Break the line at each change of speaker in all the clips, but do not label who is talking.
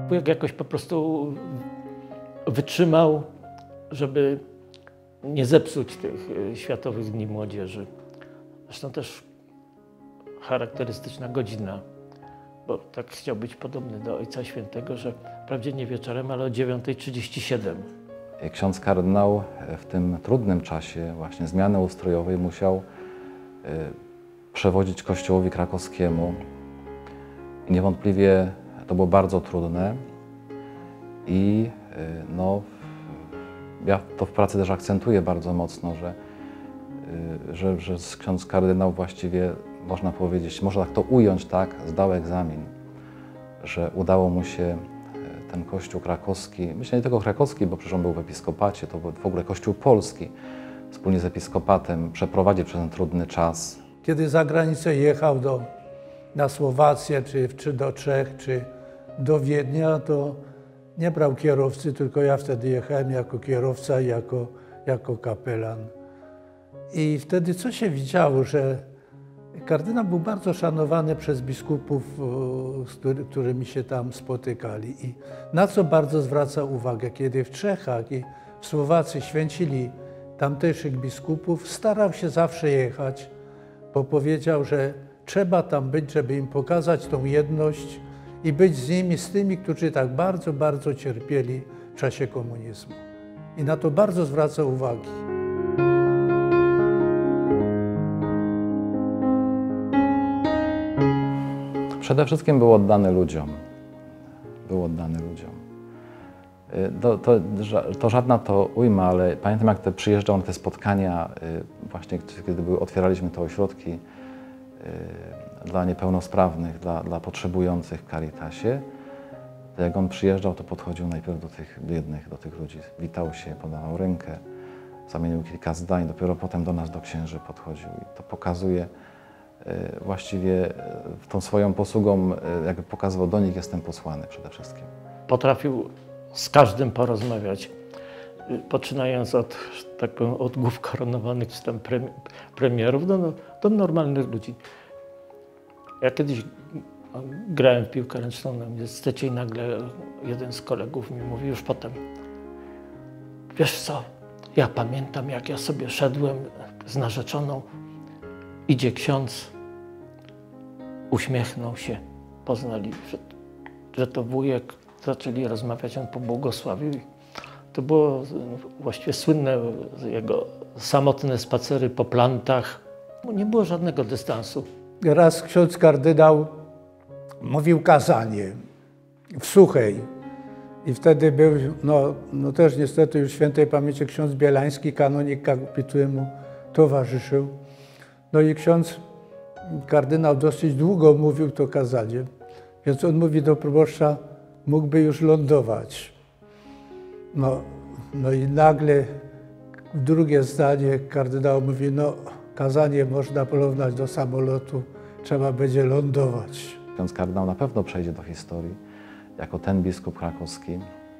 Wujek jakoś po prostu wytrzymał, żeby nie zepsuć tych Światowych Dni Młodzieży. Zresztą też charakterystyczna godzina, bo tak chciał być podobny do Ojca Świętego, że wprawdzie nie wieczorem, ale o 9:37.
Ksiądz kardynał w tym trudnym czasie właśnie zmiany ustrojowej musiał przewodzić Kościołowi krakowskiemu. I niewątpliwie to było bardzo trudne i no, ja to w pracy też akcentuję bardzo mocno, że ksiądz kardynał właściwie, można powiedzieć, można tak to ująć, tak, zdał egzamin, że udało mu się ten Kościół krakowski, myślę nie tylko krakowski, bo przecież on był w episkopacie, to był w ogóle Kościół polski, wspólnie z episkopatem przeprowadzić przez ten trudny czas.
Kiedy za granicę jechał na Słowację, czy do Czech, czy do Wiednia, to nie brał kierowcy, tylko ja wtedy jechałem jako kierowca i jako kapelan. I wtedy co się widziało, że kardynał był bardzo szanowany przez biskupów, z którymi się tam spotykali. I na co bardzo zwraca uwagę, kiedy w Czechach i w Słowacji święcili tamtejszych biskupów, starał się zawsze jechać, bo powiedział, że trzeba tam być, żeby im pokazać tą jedność i być z nimi, z tymi, którzy tak bardzo, bardzo cierpieli w czasie komunizmu. I na to bardzo zwraca uwagę.
Przede wszystkim był oddany ludziom. Był oddany ludziom. To żadna to ujma, ale pamiętam, jak przyjeżdżał na te spotkania, właśnie kiedy otwieraliśmy te ośrodki dla niepełnosprawnych, dla potrzebujących w Caritasie. Jak on przyjeżdżał, to podchodził najpierw do tych biednych, do tych ludzi, witał się, podawał rękę, zamienił kilka zdań, dopiero potem do nas, do księży podchodził. I to pokazuje właściwie tą swoją posługą, jakby pokazywał, do nich jestem posłany przede wszystkim. Potrafił
Z każdym porozmawiać, poczynając od, tak powiem, od głów koronowanych czy tam premierów do normalnych ludzi. Ja kiedyś grałem w piłkę ręczną na uniwersytecie i nagle jeden z kolegów mi mówi już potem: wiesz co, ja pamiętam, jak ja sobie szedłem z narzeczoną, idzie ksiądz, uśmiechnął się, poznali, że to wujek, zaczęli rozmawiać, on pobłogosławił. To było właściwie słynne jego samotne spacery po plantach. Nie było żadnego dystansu.
Raz ksiądz kardynał mówił kazanie w Suchej. I wtedy był, no też niestety już świętej pamięci ksiądz Bielański, kanonik kapituły mu towarzyszył. No i ksiądz kardynał dosyć długo mówił to kazanie, więc on mówi do proboszcza: mógłby już lądować. No i nagle drugie zdanie kardynał mówi: no kazanie można porównać do samolotu, trzeba będzie lądować.
Ksiądz kardynał na pewno przejdzie do historii jako ten biskup krakowski,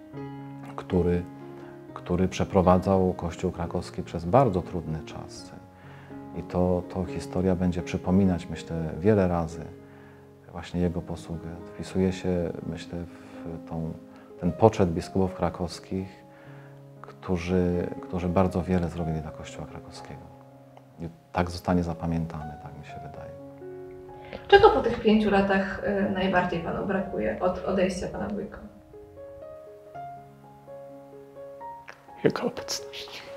który przeprowadzał Kościół krakowski przez bardzo trudny czas. I to historia będzie przypominać, myślę, wiele razy właśnie jego posługę. Wpisuje się, myślę, w ten poczet biskupów krakowskich, którzy bardzo wiele zrobili dla Kościoła krakowskiego. I tak zostanie zapamiętany, tak mi się wydaje.
Czego po tych 5 latach najbardziej Panu brakuje od odejścia Pana wujka?
Jego obecność.